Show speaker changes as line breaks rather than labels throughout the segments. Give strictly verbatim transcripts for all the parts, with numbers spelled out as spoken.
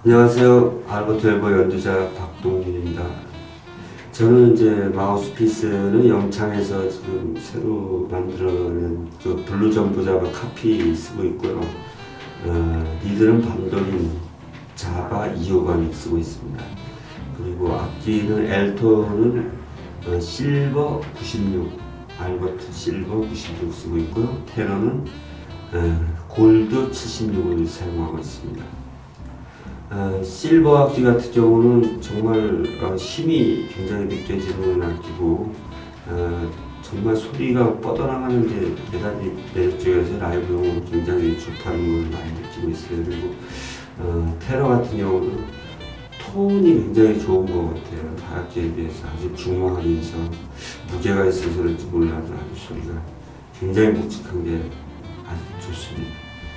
안녕하세요. 알버트 웨버 연주자 박동진입니다. 저는 이제 마우스피스는 영창에서 지금 새로 만들어낸 그 블루 전부자바 카피 쓰고 있고요. 어, 리드는 반도린 자바 이 호반을 쓰고 있습니다. 그리고 악기는 엘톤은 어, 실버 구십육, 알버트 실버 구십육 쓰고 있고요. 테너는 어, 골드 칠십육을 사용하고 있습니다. 어, 실버 악기 같은 경우는 정말 어, 힘이 굉장히 느껴지는 악기고 어, 정말 소리가 뻗어나가는데 대단히 매력적이어서 라이브용으로 굉장히 좋다는 걸 많이 느끼고 있어요. 그리고 어, 테너 같은 경우도 톤이 굉장히 좋은 것 같아요. 다 악기에 비해서 아주 중후하면서 무게가 있어서 그런지 몰라도 아주 소리가 굉장히 묵직한 게 아주 좋습니다.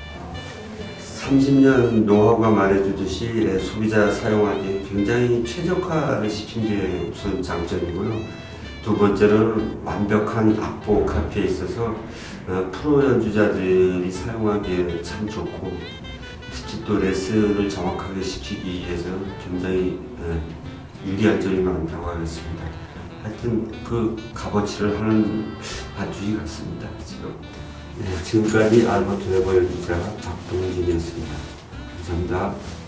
삼십 년 노하우가 말해주듯이 소비자 사용하기에 굉장히 최적화를 시킨 게 우선 장점이고요. 두 번째로는 완벽한 악보 카피에 있어서 프로 연주자들이 사용하기에 참 좋고, 특히 또 레슨을 정확하게 시키기 위해서 굉장히 유리한 점이 많다고 하겠습니다. 하여튼 그 값어치를 하는 반죽이 같습니다. 지금. 네, 지금까지 알버트 웨버 연주자 박동진이었습니다. 감사합니다.